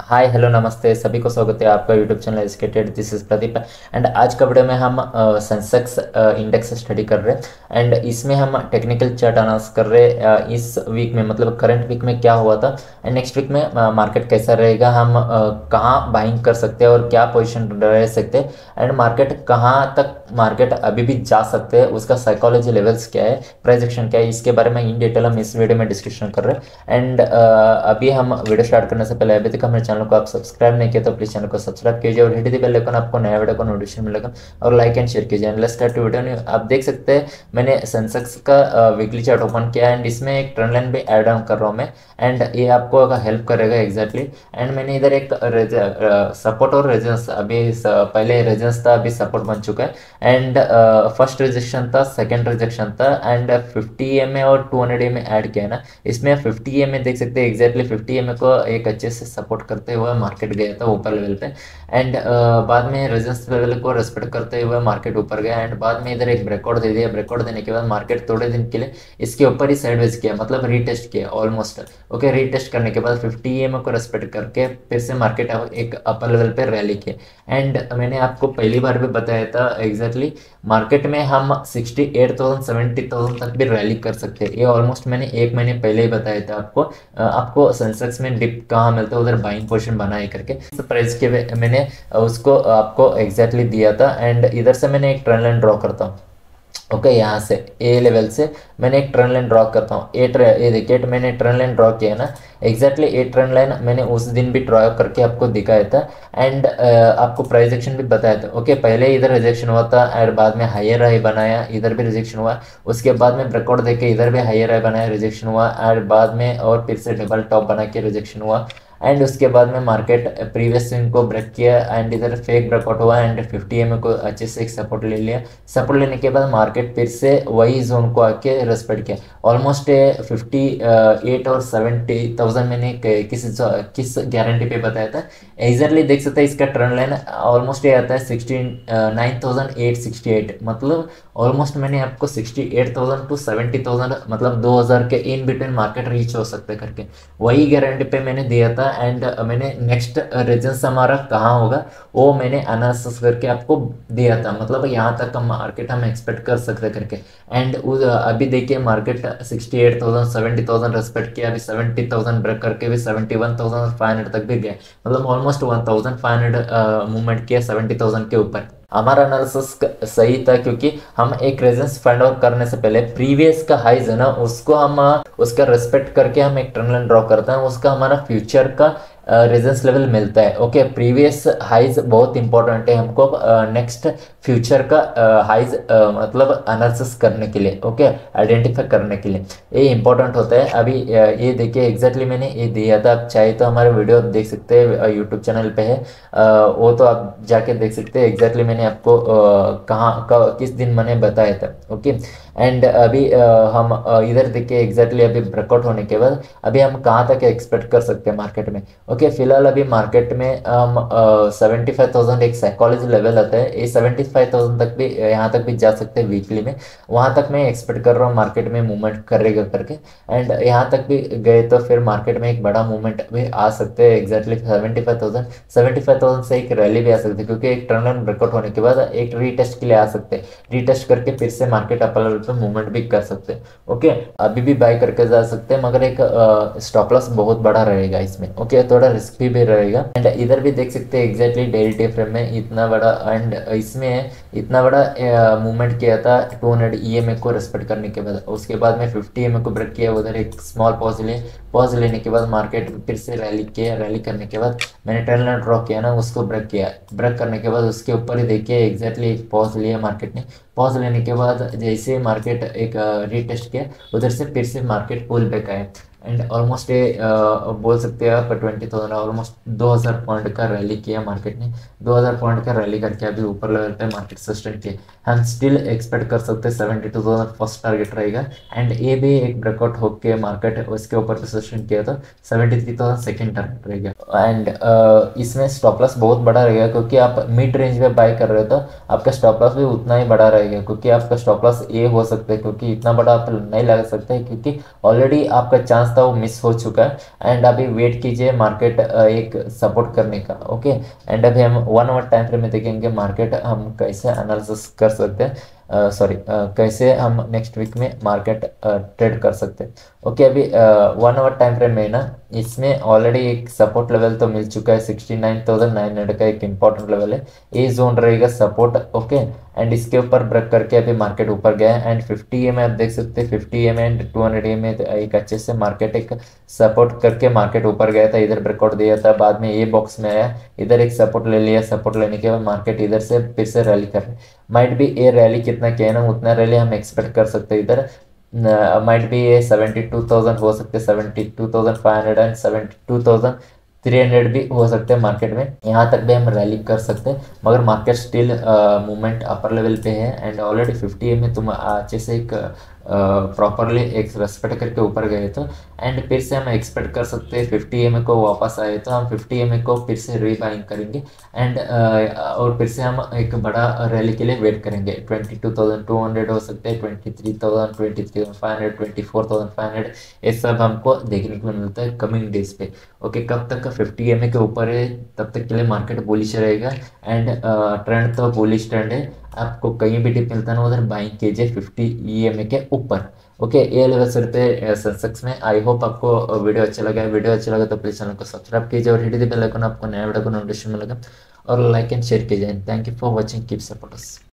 Hi hello नमस्ते सभी को स्वागत है आपका YouTube channel educated this is Pradeep. And आज का वीडियो में हम सेंसेक्स इंडेक्स स्टडी कर रहे हैं। एंड इसमें हम टेक्निकल चार्ट अनाउंस कर रहे हैं इस वीक में, मतलब करंट वीक में क्या हुआ था एंड नेक्स्ट वीक में मार्केट कैसा रहेगा, हम कहाँ बाइंग कर सकते हैं और क्या पोजीशन रह सकते हैं, एंड मार्केट कहाँ तक मार्केट अभी भी जा सकते हैं, उसका साइकोलॉजी लेवल्स क्या है, प्राइस एक्शन क्या है, इसके बारे में इन डिटेल हम इस वीडियो में डिस्कशन कर रहे हैं। एंड अभी हम वीडियो स्टार्ट करने से पहले अभी तक हमारे चैनल को आप सब्सक्राइब नहीं किया तो प्लीज चैनल को सब्सक्राइब कीजिए और हिट द बेल आइकन, आपको नया वीडियो का नोटिफिकेशन मिलेगा, और लाइक एंड शेयर कीजिए। Let's start video. आप देख सकते हैं मैंने सेंसेक्स का वीकली चार्ट ओपन किया एंड इसमें एक ट्रेंड लाइन भी ऐड ऑन कर रहा हूँ मैं, एंड ये आपको हेल्प करेगा एग्जैक्टली। एंड मैंने इधर एक सपोर्ट और रेजिस्टेंस, अभी पहले रेजिस्टेंस था अभी सपोर्ट बन चुका है, एंड फर्स्ट रिजेक्शन था, सेकंड रिजेक्शन था, एंड 50 EMA और 200 EMA ऐड किया है ना। इसमें 50 EMA देख सकते हैं एग्जैक्टली 50 EMA को एक अच्छे से सपोर्ट करते हुए मार्केट गया था ऊपर लेवल पे, एंड बाद में रेजिस्टेंस लेवल को रेस्पेक्ट करते हुए मार्केट ऊपर गया, एंड बाद में इधर एक ब्रेकआउट दे दिया। ब्रेकआउट देने के बाद मार्केट थोड़े दिन के लिए इसके ऊपर ही साइडवेज किया, मतलब रीटेस्ट किया ऑलमोस्ट। ओके, रीटेस्ट करने के बाद 50 EMA को रेस्पेक्ट करके फिर से मार्केट एक अपर लेवल पे रैली किया। एंड मैंने आपको पहली बार भी बताया था एग्जैक्टली मार्केट में हम 68,000 70,000 तक भी रैली कर सकते हैं। ये ऑलमोस्ट मैंने एक महीने पहले ही बताया था आपको। आपको सेंसेक्स में डिप कहाँ मिलता है उधर बाइंग पोजीशन बनाए करके प्राइस के मैंने उसको आपको एग्जैक्टली दिया था। एंड इधर से मैंने एक ट्रेंड लाइन ड्रॉ करता हूँ। ओके, यहाँ से ए लेवल से मैंने एक ट्रेंड लाइन ड्रॉ करता हूँ। ये देखिए मैंने ट्रेंड लाइन ड्रॉ किया ना, एग्जैक्टली ए ट्रेंड लाइन मैंने उस दिन भी ड्रॉ करके आपको दिखाया था, एंड आपको प्राइस एक्शन भी बताया था। ओके, पहले इधर रिजेक्शन हुआ था और बाद में हायर हाई बनाया, इधर भी रिजेक्शन हुआ, उसके बाद में ब्रेकआउट देके इधर भी हायर हाई बनाया, रिजेक्शन हुआ, और बाद में और फिर से डबल टॉप बना के रिजेक्शन हुआ, एंड उसके बाद में मार्केट प्रीवियस स्विंग को ब्रेक किया, एंड इधर फेक ब्रेकआउट हुआ, एंड 50 EMA को अच्छे से एक सपोर्ट ले लिया। सपोर्ट लेने के बाद मार्केट फिर से वही जोन को आके रेस्पेक्ट किया। ऑलमोस्ट 58 और 70,000 मैंने किस गारंटी पे बताया था एग्जैक्टली देख सकते हैं। इसका ट्रेंड लाइन ऑलमोस्ट ये आता है 69,868, मतलब ऑलमोस्ट मैंने आपको 68,000 टू 70,000, मतलब 2,000 के इन बिटवीन मार्केट रीच हो सकते करके वही गारंटी पे मैंने दिया था। एंड मैंने नेक्स्ट रेजिस्टेंस हमारा कहाँ होगा वो मैंने एनालिसिस करके आपको दिया था, मतलब यहाँ तक का मार्केट हम एक्सपेक्ट कर सकते करके। एंड अभी देखिए मार्केट 68,000 70,000 रेस्पेक्ट किया, अभी 70,000 ब्रेक करके भी 71,500 तक भी गया, मतलब ऑलमोस्ट 1,500 मूवमेंट किया 70,000 के ऊपर। हमारा एनालिसिस सही था क्योंकि हम एक रेजिस्टेंस फाइंड आउट करने से पहले प्रीवियस का हाइज है ना उसको हम उसका रेस्पेक्ट करके हम एक ट्रेंड लाइन ड्रॉ करते हैं, उसका हमारा फ्यूचर का रेजिस्टेंस लेवल मिलता है। ओके, प्रीवियस हाइज बहुत इंपॉर्टेंट है हमको नेक्स्ट फ्यूचर का हाइज मतलब एनालिसिस करने के लिए, ओके, आइडेंटिफाई करने के लिए ये इंपॉर्टेंट होता है। अभी ये देखिए एग्जैक्टली मैंने ये दिया था, आप चाहे तो हमारे वीडियो देख सकते हैं यूट्यूब चैनल पे है, वो तो आप जाके देख सकते हैं एग्जैक्टली मैंने आपको किस दिन मैंने बताया था। ओके, एंड अभी हम इधर देखिए एग्जैक्टली अभी ब्रेकआउट होने के बाद अभी हम कहाँ तक एक्सपेक्ट कर सकते हैं मार्केट में। ओके, फिलहाल अभी मार्केट में हम 75,000 एक साइकोलॉजी लेवल आता है, ये 75,000 तक भी यहाँ तक भी जा सकते हैं वीकली में, वहाँ तक मैं एक्सपेक्ट कर रहा हूँ मार्केट में मूवमेंट करेगा करके। एंड यहाँ तक भी गए तो फिर मार्केट में एक बड़ा मूवमेंट भी आ सकते हैं एग्जैक्टली 75,000 से एक रैली भी आ सकती है, क्योंकि एक ट्रेंड लाइन ब्रेकआउट होने के बाद एक रीटेस्ट के लिए आ सकते हैं, रीटेस्ट करके फिर से मार्केट अपर लेवल पे मूवमेंट भी कर सकते हैं। ओके, अभी भी बाय करके जा सकते हैं, मगर एक स्टॉप लॉस बहुत बड़ा रहेगा इसमें। ओके, थोड़ा रिस्की भी रहेगा। एंड इधर भी देख सकते हैं एग्जैक्टली डेली टाइम फ्रेम में इतना बड़ा, एंड इसमें इतना बड़ा मूवमेंट किया था 200 EMA को रेस्पेक्ट करने के बाद, उसके बाद में 50 EMA को ब्रेक किया, उधर एक स्मॉल पॉज लेने के बाद मार्केट फिर से रैली किया, रैली करने के बाद मैंने ट्रेंड लाइन ड्रॉ किया ना, उसको ब्रेक किया, ब्रेक करने के बाद उसके ऊपर ही देखिए एग्जैक्टली एक पॉज लिया मार्केट ने। पॉज लेने के बाद जैसे मार्केट एक रीटेस्ट किया, उधर से फिर से मार्केट पुल बैक आया, एंड ऑलमोस्ट ये बोल सकते हैं आप 20,000 ऑलमोस्ट 2,000 पॉइंट का रैली किया मार्केट ने। 2,000 पॉइंट का रैली करके अभी ऊपर लेवल पे मार्केट सस्टेन किया। हम स्टिल एक्सपेक्ट कर सकते हैं 72,000 फर्स्ट टारगेट रहेगा, एंड ये भी एक ब्रेकआउट होके मार्केट उसके ऊपर पे सस्टेन किया तो 73,000 सेकेंड टारगेट रहेगा। एंड इसमें स्टॉप लॉस बहुत बड़ा रहेगा, क्योंकि आप मिड रेंज में बाय कर रहे हो तो आपका स्टॉप लॉस भी उतना ही बड़ा रहेगा, क्योंकि आपका स्टॉप लॉस ये हो सकता है, क्योंकि इतना बड़ा आप नहीं लगा सकते, क्योंकि ऑलरेडी आपका चांस चांस था वो मिस हो चुका है। एंड अभी वेट कीजिए मार्केट एक सपोर्ट करने का। ओके, एंड अभी हम 1 आवर टाइम फ्रेम में देखेंगे मार्केट हम कैसे एनालिसिस कर सकते हैं, सॉरी कैसे हम नेक्स्ट वीक में मार्केट ट्रेड कर सकते हैं। ओके, अभी 1 आवर टाइम फ्रेम में ना इसमें ऑलरेडी एक सपोर्ट लेवल तो मिल चुका है, 69,900 का एक इंपॉर्टेंट लेवल है, ये जोन रहेगा सपोर्ट। ओके, एंड इसके ऊपर ब्रेक करके अभी मार्केट ऊपर गया है। एंड 50 EMA आप देख सकते हैं, 50 EMA एंड 200 EMA एक अच्छे से मार्केट एक सपोर्ट करके मार्केट ऊपर गया था, इधर ब्रेकआउट दिया था, बाद में ये बॉक्स में आया, इधर एक सपोर्ट ले लिया, सपोर्ट लेने के बाद मार्केट इधर से फिर से रैली कर रहा है। माइट भी ये रैली कितना कहना उतना रैली हम एक्सपेक्ट कर सकते हैं इधर। माइट भी ये 72,000 हो सकते, 72,500 एंड 72,300 भी हो सकते हैं मार्केट में, यहाँ तक भी हम रैली कर सकते हैं। मगर market still movement upper level पे है एंड ऑलरेडी 50 में तुम अच्छे से एक प्रॉपरली एक रेस्पेक्ट करके ऊपर गए तो, एंड फिर से हम एक्सपेक्ट कर सकते हैं 50 को वापस आए तो हम 50 को फिर से रीबाइंग करेंगे। एंड और फिर से हम एक बड़ा रैली के लिए वेट करेंगे, 22,200 हो सकते हैं, 23,000, 23,500, 24,500, ये सब हमको देखने को मिलता है कमिंग डेज पे। ओके, कब तक का 50 के ऊपर है तब तक के लिए मार्केट बुलिश रहेगा। एंड ट्रेंड तो बुलिश ट्रेंड है, आपको कहीं भी टिप मिलता है ना उधर बाइंग कीजिए 50 के ऊपर। ओके, ये लेवल सर पे सेंसेक्स में। आई होप आपको वीडियो अच्छा लगा है, वीडियो अच्छा लगा तो प्लीज चैनल को सब्सक्राइब कीजिए और हिट द बेल आइकन, आपको नया वीडियो को नोटिफिकेशन मिलेगा, और लाइक एंड शेयर कीजिए। Thank you for watching, keep support us.